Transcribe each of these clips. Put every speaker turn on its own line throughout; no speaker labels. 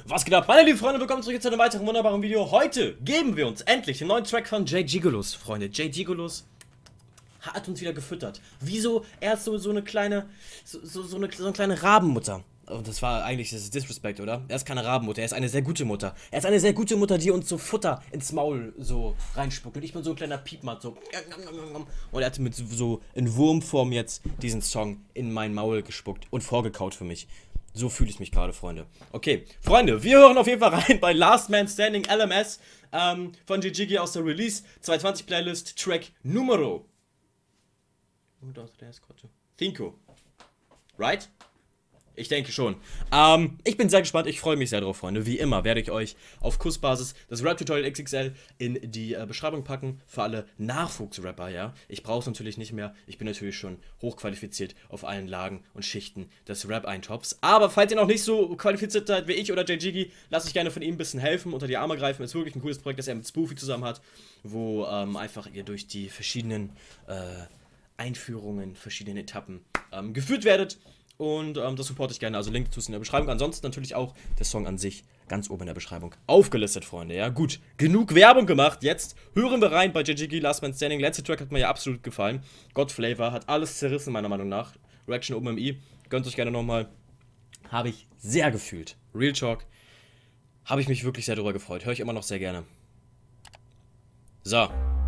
Was geht ab, meine lieben Freunde, willkommen zurück zu einem weiteren wunderbaren Video. Heute geben wir uns endlich den neuen Track von J Gigolos, Freunde. J Gigolos hat uns wieder gefüttert. Wieso? Er ist so eine kleine Rabenmutter. Und das war eigentlich, das ist Disrespect, oder? Er ist keine Rabenmutter, er ist eine sehr gute Mutter. Er ist eine sehr gute Mutter, die uns so Futter ins Maul so reinspuckt. Und ich bin so ein kleiner Piepmat, so. Und er hat mit so in Wurmform jetzt diesen Song in mein Maul gespuckt und vorgekaut für mich. So fühle ich mich gerade, Freunde. Okay, Freunde, wir hören auf jeden Fall rein bei Last Man Standing LMS von J Gigi aus der Release 220 Playlist, Track Numero. Cinco. Right? Ich denke schon. Ich bin sehr gespannt, ich freue mich sehr drauf, Freunde. Wie immer werde ich euch auf Kussbasis das Rap-Tutorial XXL in die Beschreibung packen. Für alle Nachwuchsrapper, ja. Ich brauche es natürlich nicht mehr. Ich bin natürlich schon hochqualifiziert auf allen Lagen und Schichten des Rap-Eintops. Aber falls ihr noch nicht so qualifiziert seid wie ich oder J Gigi, lasst euch gerne von ihm ein bisschen helfen, unter die Arme greifen. Ist wirklich ein cooles Projekt, das er mit Spoofy zusammen hat, wo einfach ihr durch die verschiedenen Einführungen, verschiedenen Etappen geführt werdet. Und das supporte ich gerne, also Link dazu ist in der Beschreibung. Ansonsten natürlich auch der Song an sich ganz oben in der Beschreibung aufgelistet, Freunde. Ja, gut, genug Werbung gemacht. Jetzt hören wir rein bei J Gigi, Last Man Standing. Letzter Track hat mir ja absolut gefallen. God Flavor hat alles zerrissen, meiner Meinung nach. Reaction oben im i. Gönnt euch gerne nochmal. Habe ich sehr gefühlt. Real Talk. Habe ich mich wirklich sehr darüber gefreut. Höre ich immer noch sehr gerne. So.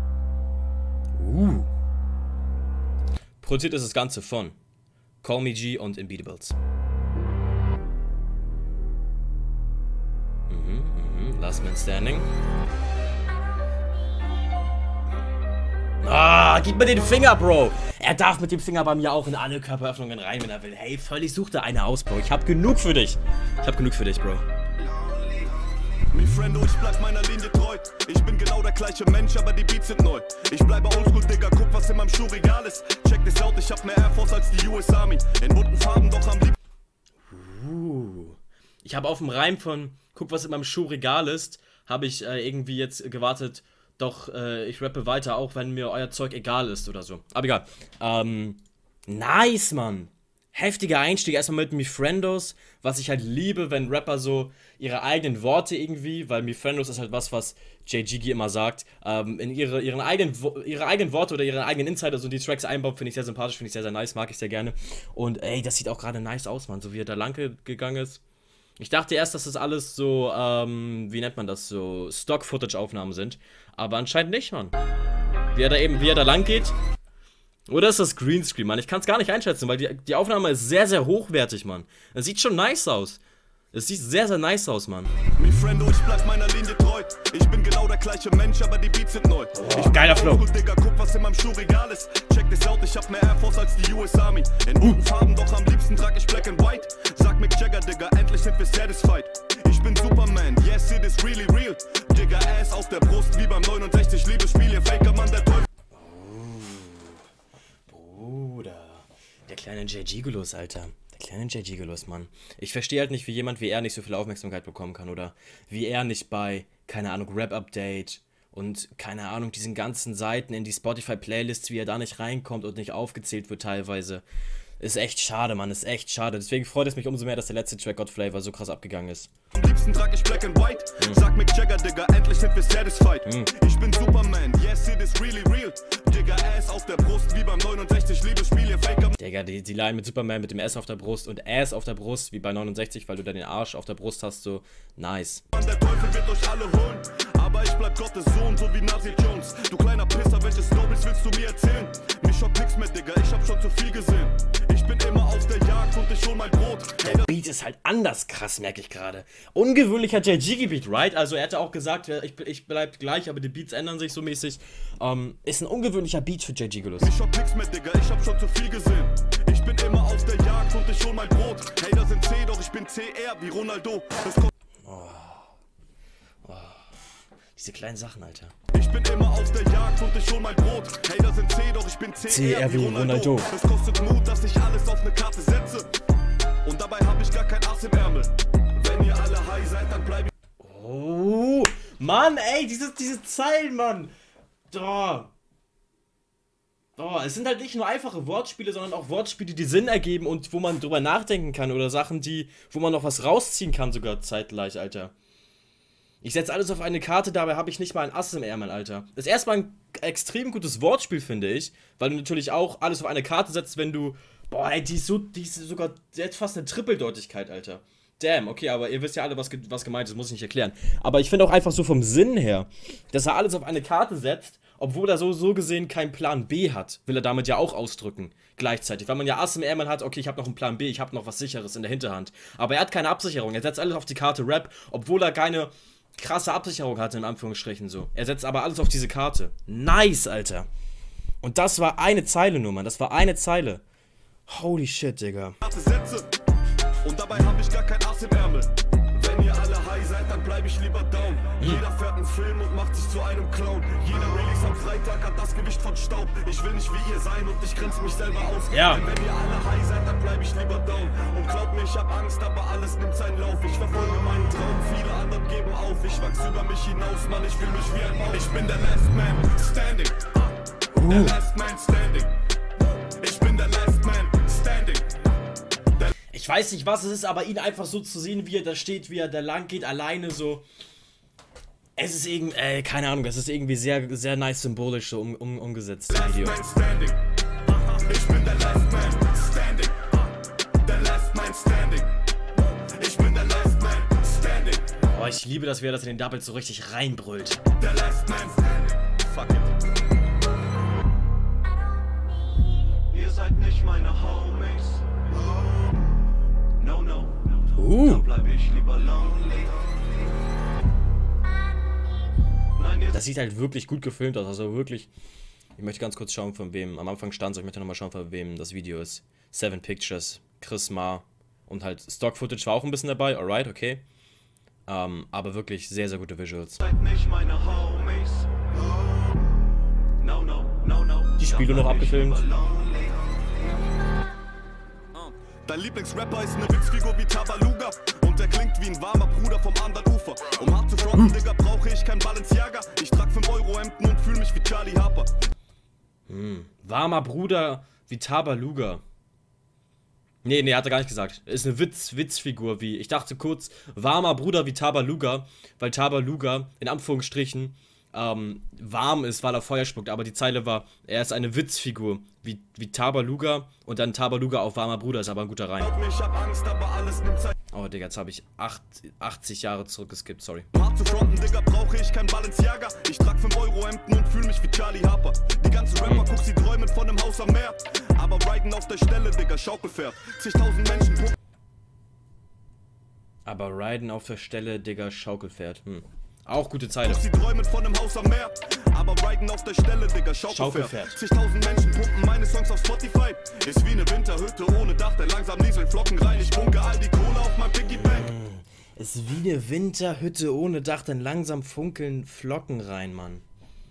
Produziert ist das Ganze von Call Me G und Unbeatables. Last Man Standing. Gib mir den Finger, Bro. Er darf mit dem Finger bei mir auch in alle Körperöffnungen rein, wenn er will. Hey, völlig such da eine aus, Bro. Ich hab genug für dich. Ich hab genug für dich, Bro.
Mi Friendo, ich bleib meiner Linie treu. Ich bin genau der gleiche Mensch, aber die Beats sind neu. Ich bleibe oldschool, Digga, guck, was in meinem Schuhregal ist. Check this out, ich hab mehr Air Force als die US Army. In bunten Farben, doch am liebsten.
Ich habe auf dem Reim von guck, was in meinem Schuhregal ist, habe ich irgendwie jetzt gewartet, doch ich rappe weiter, auch wenn mir euer Zeug egal ist oder so. Aber egal. Nice, Mann. Heftiger Einstieg, erstmal mit Mi Friendos, was ich halt liebe, wenn Rapper so ihre eigenen Worte irgendwie, weil Mi Friendos ist halt was J Gigi immer sagt, in ihre eigenen Worte oder ihre eigenen Insider so in die Tracks einbaut, finde ich sehr sympathisch, finde ich sehr, sehr nice, mag ich sehr gerne. Und ey, das sieht auch gerade nice aus, Mann, so wie er da lang gegangen ist. Ich dachte erst, dass das alles so, wie nennt man das, so Stock-Footage-Aufnahmen sind, aber anscheinend nicht, Mann. Wie er da lang geht. Oder ist das Greenscreen, Mann? Ich kann es gar nicht einschätzen, weil die Aufnahme ist sehr, sehr hochwertig, Mann. Es sieht schon nice aus. Es sieht sehr, sehr nice aus, Mann.
Mi Friendo, ich bleib meiner Linie treu. Ich bin genau der gleiche Mensch, aber die Beats sind neu.
Oh, geiler Flow.
Digga, guck, was in meinem Schuhregal ist. Check this out, ich hab mehr Air Force als die US Army. In bunten Farben, doch am liebsten trag ich Black and White. Sag Mick Jagger, Digga, endlich sind wir satisfied. Ich bin Superman, yes, it is really real. Digga, Ass auf der Brust, wie beim 69 Liebesspiel. Ihr Faker, Mann, der Teufel.
Der kleine J Gigolos, Alter. Der kleine J Gigolos, Mann. Ich verstehe halt nicht, wie jemand wie er nicht so viel Aufmerksamkeit bekommen kann. Oder wie er nicht bei, keine Ahnung, Rap-Update und, keine Ahnung, diesen ganzen Seiten in die Spotify-Playlists, wie er da nicht reinkommt und nicht aufgezählt wird teilweise. Ist echt schade, Mann, ist echt schade. Deswegen freut es mich umso mehr, dass der letzte Track God Flavor so krass abgegangen ist.
Am liebsten trag ich Black and White. Sag Mick Jagger, Digga, endlich sind wir satisfied. Ich bin Superman, yes, it is really real. Digga, Ass auf der Brust, wie beim 69 Liebesspiel, ihr Faker.
Digga, die Line mit Superman mit dem S auf der Brust und Ass auf der Brust, wie bei 69, weil du da den Arsch auf der Brust hast, so nice.
Der Teufel wird euch alle holen, aber ich bleib Gottes Sohn, so wie Nazi Jones. Du kleiner Pisser, welche Stories willst du mir erzählen? Mich schockt nix mehr, Digga, ich hab schon zu viel gesehen. Ich bin immer auf der Jagd und ich hol mein Brot.
Der Beat ist halt anders krass, merke ich gerade. Ungewöhnlicher J Gigi Beat, right? Also er hätte auch gesagt, ich bleib gleich, aber die Beats ändern sich so mäßig. Ist ein ungewöhnlicher Beat für J Gigolos.
Mich schockt nix mehr, Digga, ich hab schon zu viel gesehen. Ich bin immer auf der Jagd und ich hol mein Brot. Hater sind C, doch ich bin CR wie Ronaldo.
Diese kleinen Sachen, Alter.
Ich bin immer auf der Jagd und ich hol mein Brot. Hater sind C, doch ich bin CR wie Ronaldo. Es kostet Mut, dass ich alles auf eine Karte setze. Und dabei hab ich gar kein Ass im Ärmel. Wenn ihr alle high seid, dann bleib ich.
Oh, Mann, ey, diese Zeilen, Mann. Da. Oh, es sind halt nicht nur einfache Wortspiele, sondern auch Wortspiele, die Sinn ergeben und wo man drüber nachdenken kann oder Sachen, wo man noch was rausziehen kann sogar zeitgleich, Alter. Ich setze alles auf eine Karte, dabei habe ich nicht mal ein Ass im Ärmel, Alter. Das ist erstmal ein extrem gutes Wortspiel, finde ich, weil du natürlich auch alles auf eine Karte setzt, wenn du... Boah, ey, die ist sogar jetzt fast eine Trippeldeutigkeit, Alter. Damn, okay, aber ihr wisst ja alle, was gemeint ist, muss ich nicht erklären. Aber ich finde auch einfach so vom Sinn her, dass er alles auf eine Karte setzt, obwohl er so gesehen keinen Plan B hat, will er damit ja auch ausdrücken, gleichzeitig. Weil man ja Ass im Ärmel hat, okay, ich habe noch einen Plan B, ich habe noch was Sicheres in der Hinterhand. Aber er hat keine Absicherung, er setzt alles auf die Karte Rap, obwohl er keine krasse Absicherung hatte, in Anführungsstrichen so. Er setzt aber alles auf diese Karte. Nice, Alter. Und das war eine Zeile nur, Mann, das war eine Zeile. Holy shit, Digga.
Und dabei hab ich gar kein Ass im Ärmel. Wenn ihr alle high seid, dann bleib ich lieber down. Jeder fährt einen Film und macht sich zu einem Clown. Jeder Release am Freitag hat das Gewicht von Staub. Ich will nicht wie ihr sein und ich grenze mich selber aus.
Ja.
Denn wenn ihr alle high seid, dann bleib ich lieber down. Und glaubt mir, ich hab Angst, aber alles nimmt seinen Lauf. Ich verfolge meinen Traum, viele anderen geben auf. Ich wachs über mich hinaus, Mann, ich fühl mich wie ein Maul. Ich bin der Last Man Standing. Der Last Man Standing. Ich bin der Last Man Standing.
Ich weiß nicht, was es ist, aber ihn einfach so zu sehen, wie er da steht, wie er da lang geht, alleine so. Es ist irgendwie, keine Ahnung, es ist irgendwie sehr, sehr nice symbolisch so umgesetzt im Video.
Ich bin der Last Man Standing. Der Last Man Standing. Ich bin der Last Man Standing.
Oh, ich liebe das, wie er das in den Doubles so richtig reinbrüllt.
Der Last Man Standing. Fuck it. Ihr seid nicht meine Homies. No, no. Dann bleib ich lieber lonely.
Das sieht halt wirklich gut gefilmt aus, also wirklich. Ich möchte ganz kurz schauen, von wem. Am Anfang stand es, ich möchte nochmal schauen, von wem das Video ist. 7 Pictures, Chris Ma und halt Stock-Footage war auch ein bisschen dabei, alright, okay. Aber wirklich sehr, sehr gute Visuals.
Seid nicht meine Homies. No, no, no, no.
Die Spiele noch abgefilmt.
Dein Lieblingsrapper ist eine Witzfigur wie Tabaluga. Und der klingt wie ein warmer Bruder vom anderen Ufer. Um hart zu fronten, Digga, brauche ich kein Balenciaga. Ich trag 5 Euro Hemden und fühl mich wie Charlie Harper.
Warmer Bruder wie Tabaluga. Nee, hat er gar nicht gesagt. Ist eine Witzfigur wie. Ich dachte kurz, warmer Bruder wie Tabaluga, weil Tabaluga in Anführungsstrichen warm ist, weil er Feuer spuckt. Aber die Zeile war, er ist eine Witzfigur wie Tabaluga und dann Tabaluga auf warmer Bruder ist aber ein guter Reim.
Ich hab Angst, aber alles nimmt Zeit.
Oh, Digga, jetzt habe ich 80 Jahre zurückgeskippt, sorry.
Um hart zu fronten, Digga, brauche ich kein Balenciaga. Ich trag 5 Euro Hemden und fühl mich wie Charlie Harper. Die ganzen Rapper guck, sie träumen von einem Haus am Meer. Aber riden auf der Stelle, Digga, Schaukelpferd. 10.000 Menschen.
Aber riden auf der Stelle, Digga, Schaukelpferd. Auch gute Zeile.
Sie träumen von einem Haus am Meer. Aber riden auf der Stelle, Digga, Schaukelpferd. 10.000 Menschen pumpen meine Songs auf Spotify. Ist wie eine Winterhütte ohne Dach, der langsam nieselt Flocken rein. Ich bunke all die Kohle auf mein Piggy Bank.
Ist wie eine Winterhütte ohne Dach, dann langsam funkeln Flocken rein, Mann.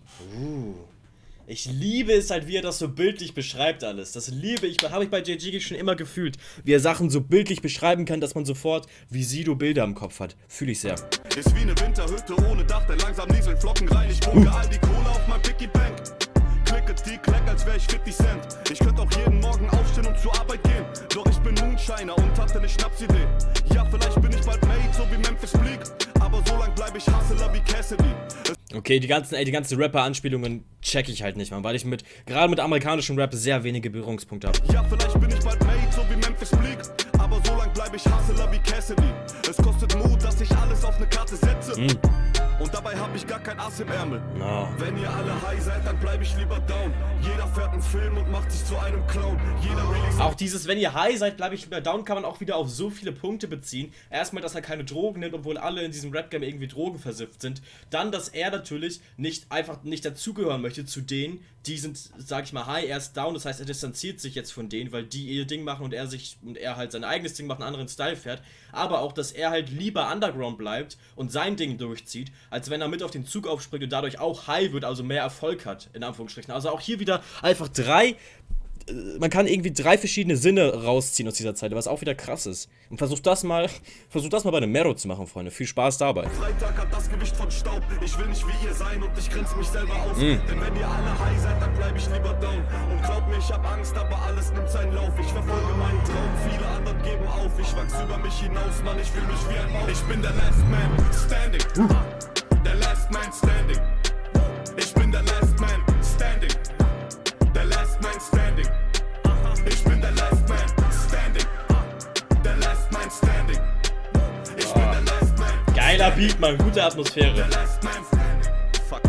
Ich liebe es halt, wie er das so bildlich beschreibt alles. Das liebe ich, habe ich bei JG schon immer gefühlt. Wie er Sachen so bildlich beschreiben kann, dass man sofort wie Sido Bilder im Kopf hat. Fühle ich sehr.
Ist wie eine Winterhütte ohne Dach, der langsam nieselt Flocken rein. Ich bunke all die Kohle auf mein Piggy Bank. Klickety klack, als wär ich 50 Cent. Ich könnte auch jeden Morgen aufstehen und zur Arbeit gehen. Doch ich bin Moonshiner und hatte eine Schnapsidee. Ja, vielleicht bin ich bald made, so wie Memphis Bleak. Aber so lang bleib ich Hustler wie Cassidy.
Okay, die ganzen Rapper-Anspielungen check ich halt nicht, Mann, weil ich gerade mit amerikanischem Rap sehr wenige Berührungspunkte habe.
Ja, vielleicht bin ich bald made, so wie Memphis Bleak. Aber so lang bleib ich Hustler wie Cassidy. Es kostet Mut, dass ich alles auf eine Karte setze. Und dabei hab ich gar kein Ass im Ärmel.
No.
Wenn ihr alle high seid, dann bleib ich lieber down. Jeder fährt einen Film und macht sich zu einem Clown. Jeder Release.
Auch dieses, wenn ihr high seid, bleib ich lieber down, kann man auch wieder auf so viele Punkte beziehen. Erstmal, dass er keine Drogen nimmt, obwohl alle in diesem Rap-Game irgendwie drogenversifft sind. Dann, dass er natürlich nicht dazugehören möchte zu denen, die sind, sag ich mal, high, er ist down. Das heißt, er distanziert sich jetzt von denen, weil die ihr Ding machen und er halt sein eigenes Ding macht, einen anderen Style fährt. Aber auch, dass er halt lieber Underground bleibt und sein Ding durchzieht, als wenn er mit auf den Zug aufspringt und dadurch auch high wird, also mehr Erfolg hat, in Anführungsstrichen. Also auch hier wieder einfach drei man kann irgendwie 3 verschiedene Sinne rausziehen aus dieser Zeit, was auch wieder krass ist. Und versucht das mal bei einem Mero zu machen, Freunde. Viel Spaß dabei.
Freitag hat das Gewicht von Staub. Ich will nicht wie ihr sein und ich grinse mich selber aus. Denn wenn ihr alle high seid, dann bleib ich lieber down. Und glaub mir, ich hab Angst, aber alles nimmt seinen Lauf. Ich verfolge meinen Traum, viele anderen geben auf. Ich wachs über mich hinaus, Mann, ich fühl mich wie ein Baum. Ich bin der Last Man Standing. Der Last Man Standing. Ich bin der Last Man Standing. Der Last Man Standing. Ich bin der Last Man Standing. Der Last Man Standing. Ich bin der Last Man.
Geiler Beat, Mann. Gute Atmosphäre.
Der Last Man Standing. Fuck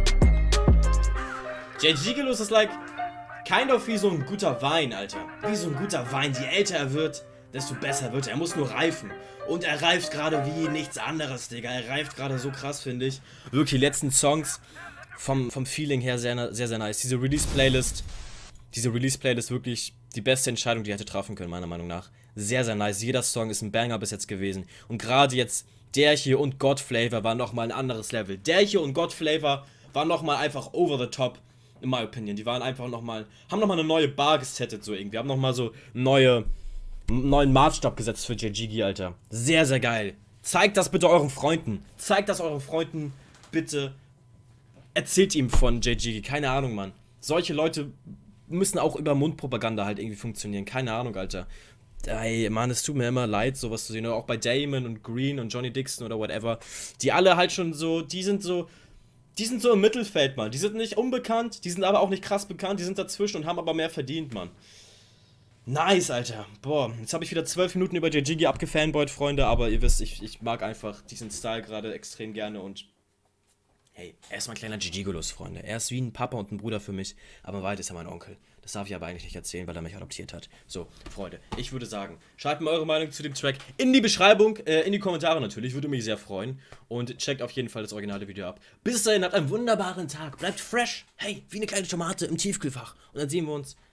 it.
JGigelos ist like kind of wie so ein guter Wein, Alter. Wie so ein guter Wein. Je älter er wird, desto besser wird er. Er muss nur reifen. Und er reift gerade wie nichts anderes, Digga. Er reift gerade so krass, finde ich. Wirklich, die letzten Songs vom Feeling her sehr, sehr, sehr nice. Diese Release-Playlist wirklich die beste Entscheidung, die er hätte treffen können, meiner Meinung nach. Sehr, sehr nice. Jeder Song ist ein Banger bis jetzt gewesen. Und gerade jetzt, der hier und God Flavor war nochmal ein anderes Level. Der hier und God Flavor war nochmal einfach over the top, in my opinion. Die waren einfach nochmal, haben nochmal eine neue Bar gesettet, so irgendwie. Haben nochmal so einen neuen Maßstab gesetzt für JGigi, Alter. Sehr, sehr geil. Zeigt das bitte euren Freunden. Zeigt das euren Freunden, bitte. Erzählt ihm von JGigi. Keine Ahnung, Mann. Solche Leute müssen auch über Mundpropaganda halt irgendwie funktionieren. Keine Ahnung, Alter. Ey, Mann, es tut mir immer leid, sowas zu sehen. Oder auch bei Damon und Green und Johnny Dixon oder whatever. Die alle halt schon so, die sind so im Mittelfeld, Mann. Die sind nicht unbekannt, die sind aber auch nicht krass bekannt. Die sind dazwischen und haben aber mehr verdient, Mann. Nice, Alter. Boah, jetzt habe ich wieder 12 Minuten über JGigi abgefanboyt, Freunde. Aber ihr wisst, ich mag einfach diesen Style gerade extrem gerne und hey, er ist mein kleiner JGigelos, Freunde. Er ist wie ein Papa und ein Bruder für mich, aber weit ist er mein Onkel. Das darf ich aber eigentlich nicht erzählen, weil er mich adoptiert hat. So, Freunde, ich würde sagen, schreibt mir eure Meinung zu dem Track in die Beschreibung, in die Kommentare natürlich, würde mich sehr freuen. Und checkt auf jeden Fall das originale Video ab. Bis dahin, habt einen wunderbaren Tag, bleibt fresh, hey, wie eine kleine Tomate im Tiefkühlfach. Und dann sehen wir uns